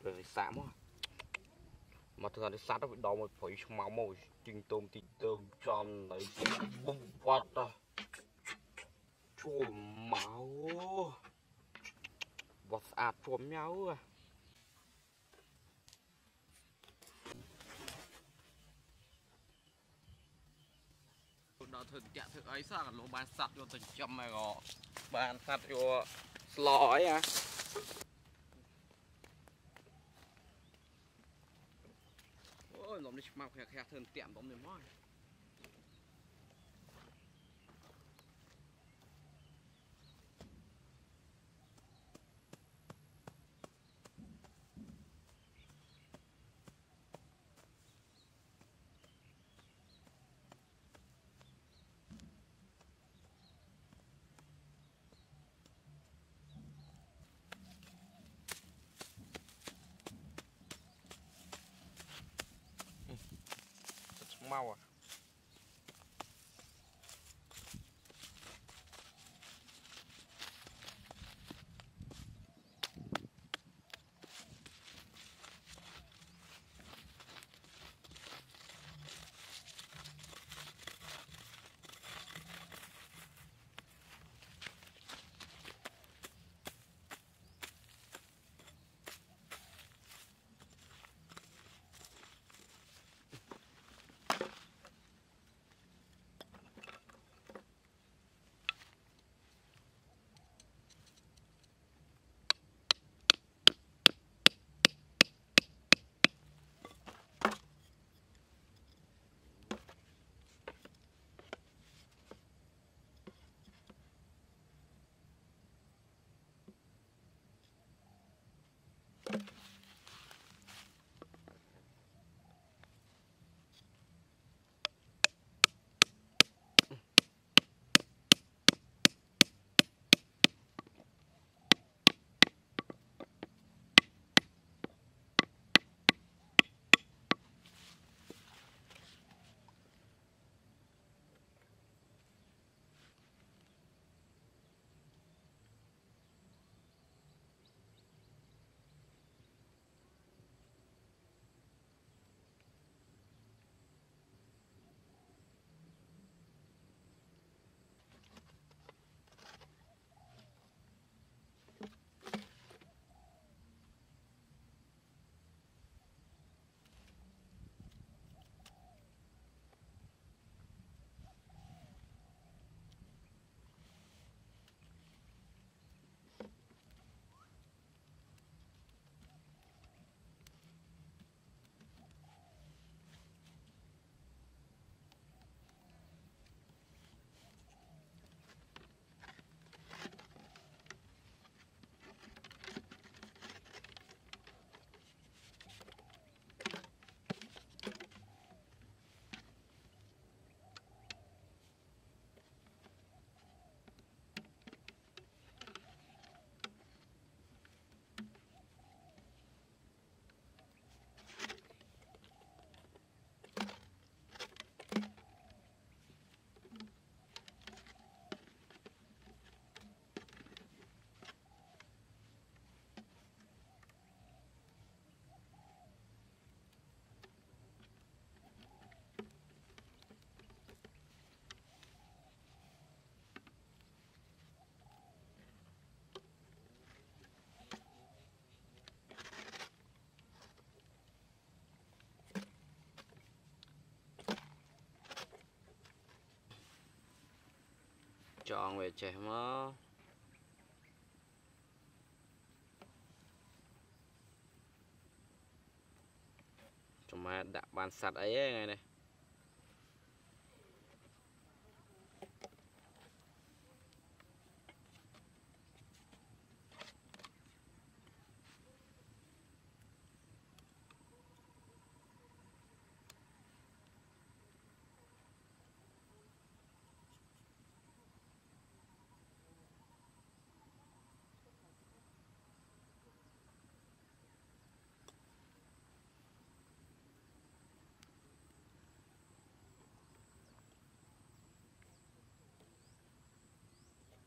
rồi xả mà thường thì sát nó bị đau một phải máu màu trình tôm thì tôm tròn lấy bung quạt ra chua máu và sạch chuồm nhau à đó thường chạm thường ấy sao lỗ bàn sạch vô tình chậm mà gò bàn sạch vô lõi à ôi lộn đi màu khẹt khẹt thường tiệm tóm được mỏi mau à chọn về trẻ mà chúng mà đã bàn sạch ấy ngay này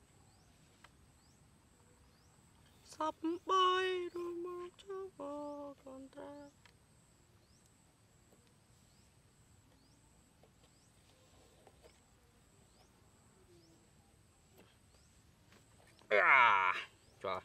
sắp bay đôi mắt cho À, trời.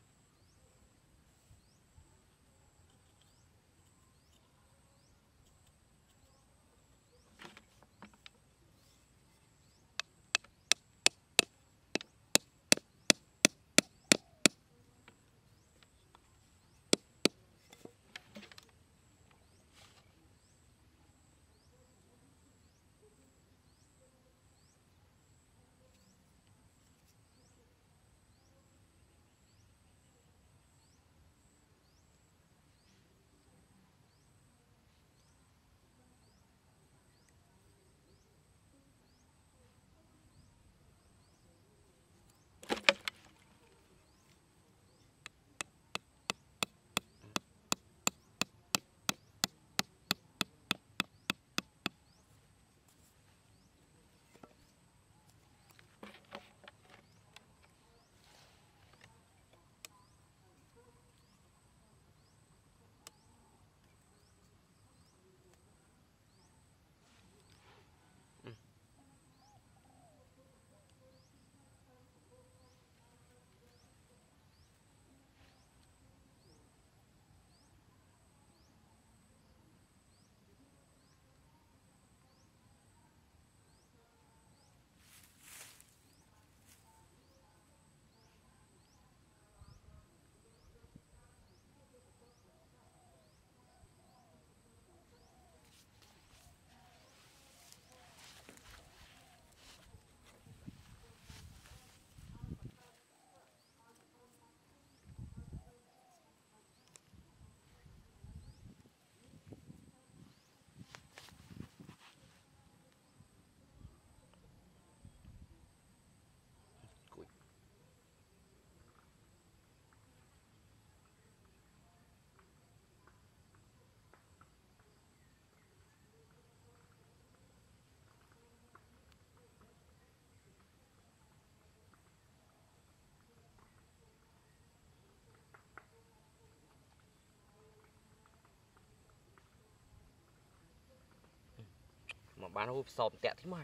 Mà bán hộp sòm tẹt thế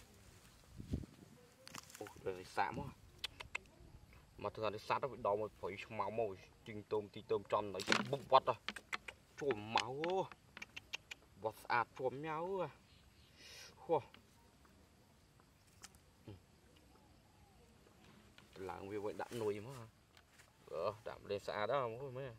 đời xả mà thường thì sát nó bị đau mà phải máu màu trình tôm thì tôm tròn nó bung vắt rồi chùm máu vắt ạt chùm nhau là vì vậy đạn nồi mà đạm lên xả đó không mấy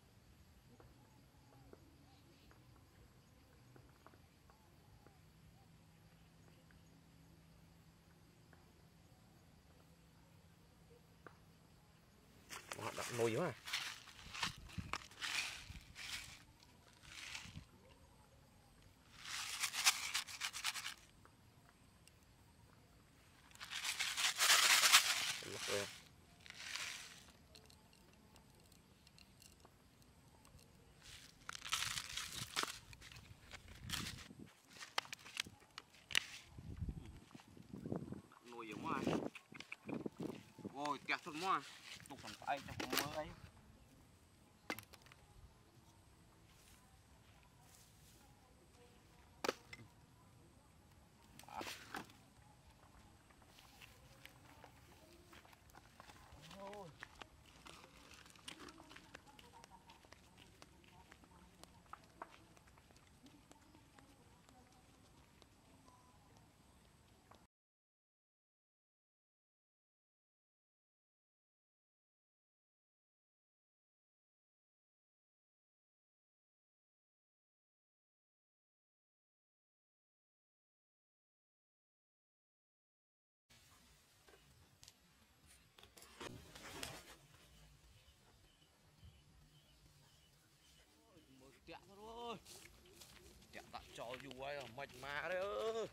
đạn nồi mà nồi giống mà ôi kẹt thật mà tục còn phải cho cũng mơ ấy tẹt thôi tẹt tặng cho dù ai mạch má đấy ơi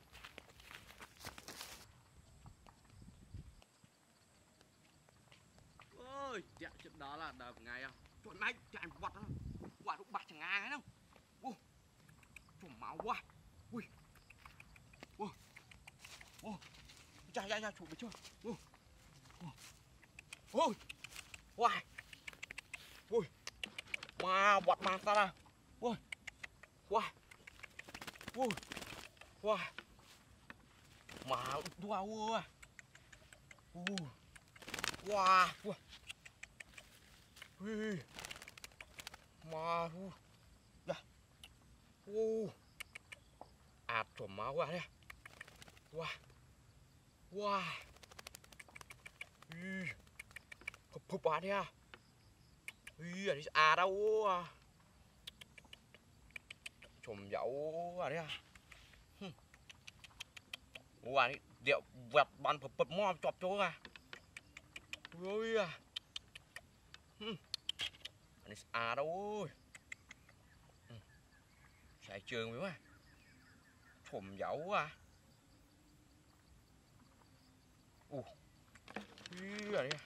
ơi tẹt chuyện đó là đợt ngày à chuyện này chạy vặt đó quả lúc bạc chẳng ai đâu ô chùm máu quá ui ô ô ra chụp được chưa ô ôi wow ui mà vặt mà ta ra ui wow ui wow mà wow ui Wow, wow. Ui. Mà dạ. Ạt trộm máu quá đấy. Wow. Wow. Ui. Phụp phụp quá đấy à. Ui, đi à đâu à. Trộm dẫu quá đấy à. Wow, điệu vẹt bàn phụp phụp mò chọp chỗ à. Ui à. Đi à đâu. Xài trường mới quá. Trộm dẫu à. Ui à đấy à.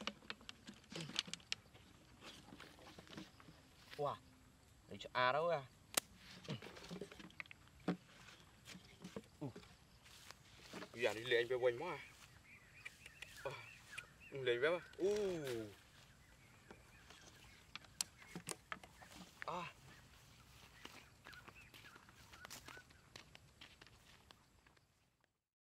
Wow, đi à đâu à. Bây giờ đi lên về quanh quá. Lên về quá.